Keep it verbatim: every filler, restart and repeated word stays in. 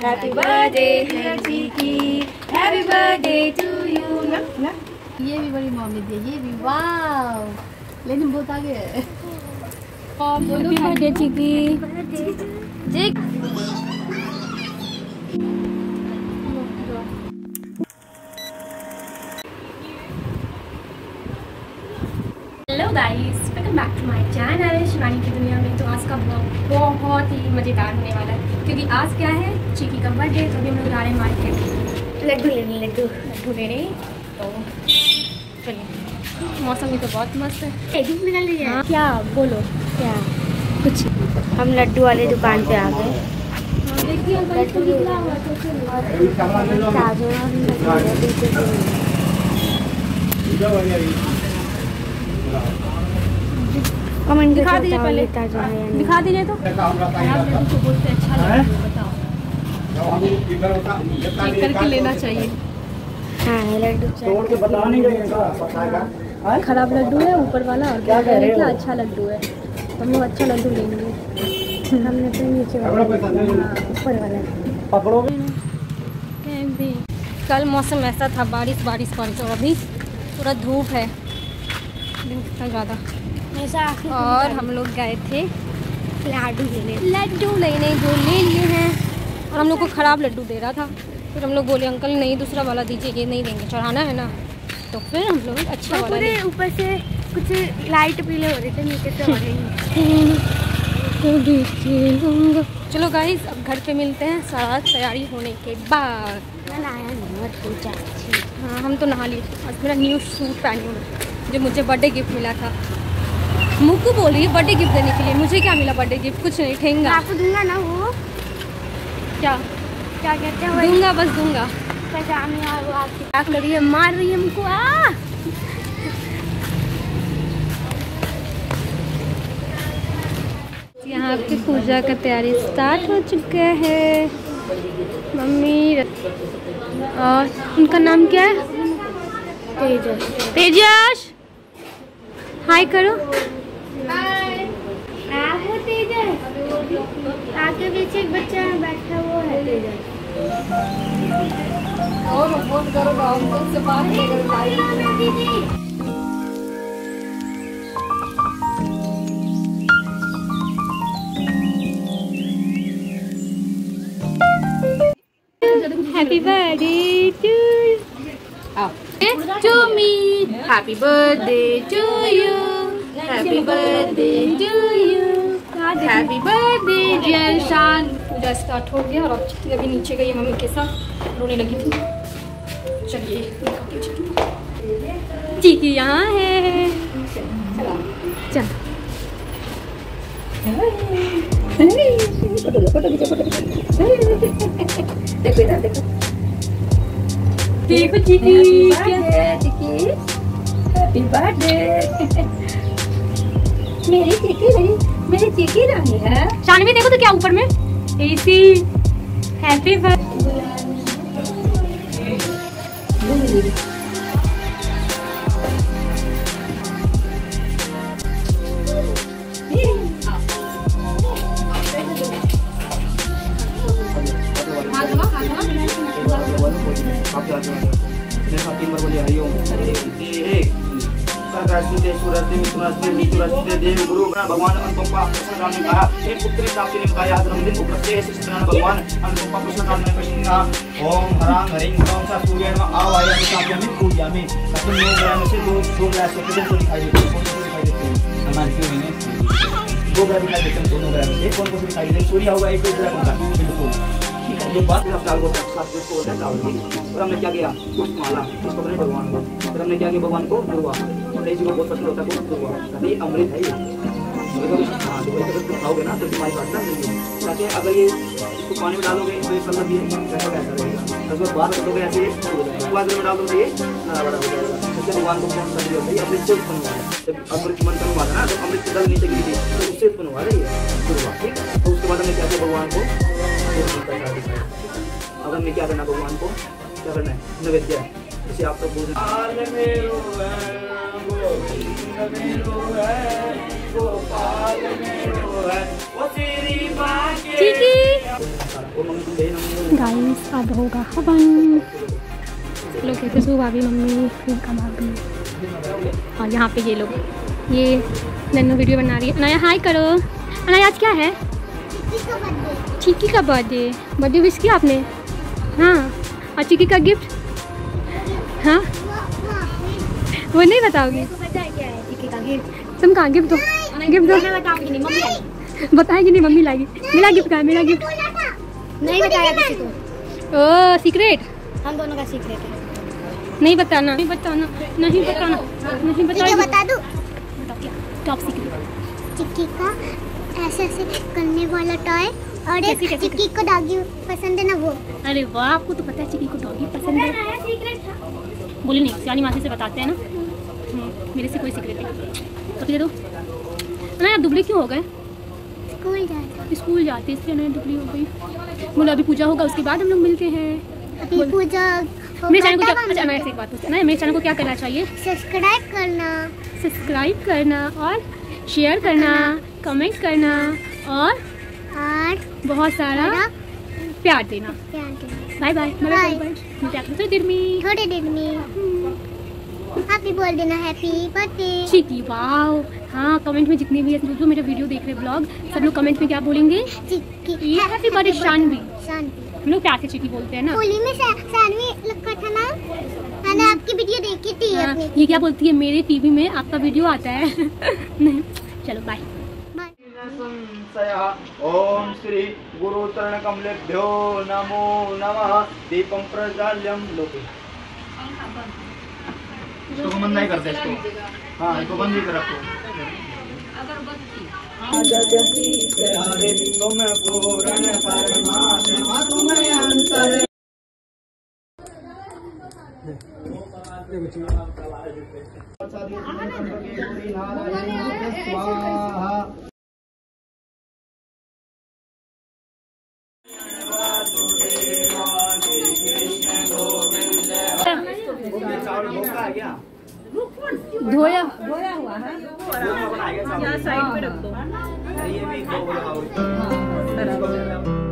Happy birthday happy की, happy birthday to you. ना ना ये भी बड़ी मम्मी दी, ये भी वाव, लेकिन बहुत आगे है। हैप्पी बर्थडे चिकी चिक। Hello guys, welcome back to my channel Shivani की दुनिया में। तो आज का ब्लॉग बहुत ही मज़ेदार होने वाला है क्योंकि आज क्या है, चिकी का बर्थडे। तो अभी हम लोग जा रहे हैं मार्केट लड्डू लेने, लड्डू लड्डू लेने। तो चलिए, मौसम भी तो बहुत मस्त है। एक निकल रही है। हाँ, क्या बोलो क्या कुछ। हम लड्डू वाले दुकान पे आ गए। कमेंट दिखा दीजिए, पहले दिखा दीजिए। तो बोलते अच्छा लगा, बताओ चेक करके लेना चाहिए। हाँ, लड्डू खराब लड्डू है ऊपर वाला, और क्या कह रहे हैं क्या अच्छा लड्डू है। हम लोग अच्छा लड्डू लेंगे। हमने तो नीचे ऊपर वाला पकड़ोगे। कल मौसम ऐसा था, बारिश बारिश बारिश, और अभी पूरा धूप है कितना ज़्यादा। और हम लोग गए थे लड्डू लेने, लड्डू लेने जो ले लिए हैं। और हम लोग को ख़राब लड्डू दे रहा था। फिर हम लोग बोले अंकल नहीं दूसरा वाला दीजिए, ये नहीं देंगे, चढ़ाना है ना। तो फिर हम लोग अच्छा वाला दे। ऊपर से कुछ लाइट पीले हो रहे थे, नीचे से ऑरेंज। चलो गाइस, अब घर पे मिलते हैं सारा तैयारी होने के बाद। हाँ, हम तो नहा लिए। आज मेरा न्यू सूट पहनी हूँ जो मुझे बर्थडे गिफ्ट मिला था। मुक्कू बोली बर्थडे गिफ्ट देने के लिए। मुझे क्या मिला बर्थडे गिफ्ट? कुछ नहीं, ठेंगा आपको दूंगा ना। वो क्या क्या कहते हैं, दूंगा बस दूंगा। क्या कर रही है, मार रही है हमको। आ यहाँ पे पूजा का तैयारी स्टार्ट हो चुका है। मम्मी और उनका नाम क्या है? तेजस। तेजस हाय करो। हाय। आप हो तेजस? आगे पीछे एक बच्चा बैठा हुआ है तेजस। और फोन करो ना, हम से बात नहीं कर पाएंगे दीदी। Happy birthday to to me. Happy birthday to you. Happy birthday to you. Happy birthday dear शान। पूजा स्टार्ट हो गया और अब चिकी अभी नीचे गई मम्मी के साथ, रोने लगी थी। चलिए चिकी यहाँ है। चल देखो इधर देखो, देखो चिकी चिकी हैप्पी बर्थडे। मेरी चिकी मेरी मेरी चिकी रानी है। शानवी देखो तो क्या ऊपर में एसी। Happy birthday. भगवान अनुपमा कृष्ण राम ने कहा, एक पुत्री प्राप्ति ने कहा जन्मदिन उपलक्ष्य भगवान अनुपमा कृष्ण राम ने कहा ओम हरां हरिं ओम सा सूर्य नमः आवायामि साम्यामि पूजयामि। कपिल लोग ग्रह से दो दो ग्रह से कितने को दिखाई देते हैं? कौन को दिखाई देते हैं? हमारे क्यों नहीं दो ग्रह दिखाई देते हैं? दोनों ग्रह में से कौन को दिखाई देते हैं? सूर्य होगा एक ग्रह होगा, बिल्कुल ठीक है। ये बात हफ्ता को साथ को होता है दावत। और हमने क्या किया, पुष्पमाला इसको अपने भगवान को। फिर हमने क्या किया, भगवान को दुर्वा, गणेश जी को बहुत पसंद होता है दुर्वा। ये अमृत है, ये हाँ तो खाओगे ना तो तुम्हारी बात नहीं ताकि अगर ये इसको पानी में डालोगे तो ये कलर भी कैसा कैसा रहेगा। अगर बाहर रख दोगे ऐसे बादल में डाल दोगे ये हरा बड़ा हो जाएगा। इसलिए भगवान को कौन सा दिया है, अमृत से उत्पन्न हुआ है। जब अमृत मंत्र हुआ था ना तो अमृत की दल नीचे गिरी थी तो उससे उत्पन्न हुआ है ये दुर्वा, ठीक। तो उसके बाद हमने क्या किया, भगवान को अब हमने क्या करना, भगवान को क्या करना है, नैवेद्य। जैसे आप सब बोल चिकी गाइस अब होगा हवन। लोग कहते सो भाभी मम्मी फिर का भाभी। और यहाँ पे ये लोग, ये नन्नू वीडियो बना रही है। अनाया हाय करो। अनाया आज क्या है? चिक्की का बर्थडे। बर्थडे विश किया आपने? हाँ। और चिक्की का गिफ्ट? हाँ वो नहीं बताओगी? तुम कहाँ गिफ्ट दो, गिफ्ट दो। बताएगी नहीं मम्मी लाएगी। मेरा गिफ्ट कहाँ है? मेरा गिफ्ट नहीं बताया किसी को। ओह सीक्रेट, हम दोनों का सीक्रेट है। नहीं बताना, नहीं बताना, नहीं बताना, नहीं बताएगी। बता दूं टॉप सीक्रेट। चिक्की का ऐसे ऐसे करने वाला टॉय और एक चिक्की को डॉगी पसंद है ना वो। अरे वाह, आपको तो पता है चिक्की को डॉगी पसंद है। बोले नहीं, सियानी मासी से बताते हैं ना। मेरे से कोई सीक्रेट नहीं। तो दे दो ना। आप दुबले क्यों हो गए? स्कूल जाते स्कूल जाते इसलिए नहीं दुबली हो गई। बोलो अभी पूजा होगा उसके बाद हम लोग मिलते हैं। अभी पूजा मेरे चैनल को क्या, अच्छा मैं एक बात पूछती हूँ ना, मेरे चैनल को क्या करना चाहिए? सब्सक्राइब करना, सब्सक्राइब करना और शेयर करना, कमेंट करना और और बहुत सारा प्यार देना। Bye bye. बाय। थोड़ी देर में थोड़ी देर में हैप्पी बोल देना, हैप्पी बर्थडे चिक्की। वाओ हाँ, कमेंट में जितने भी हैं जो मेरा वीडियो देख रहे ब्लॉग, सब लोग कमेंट में क्या बोलेंगे? चिक्की। Happy birthday Shanvi. शानवी हम लोग प्यार से चिक्की बोलते हैं ना। होली में शानवी लिखा था ना, मैंने आपकी वीडियो देखी थी हाँ, अपनी। ये क्या बोलती है? मेरे टीवी में आपका वीडियो आता है। नहीं चलो बाय। ओम श्री गुरु चरण कमलेभ्यो नमो नमः। दीपम प्रज्वाल्यम लोके। इसको बंद नहीं करते इसको। हाँ इसको बंद ही कर रखो। तुम पूर्ण परमात्मा तुम्हें अंतर। स्वाहा। धोया धोया हुआ है। यहाँ साइड पे रख दो। ये भी दो बनाओ।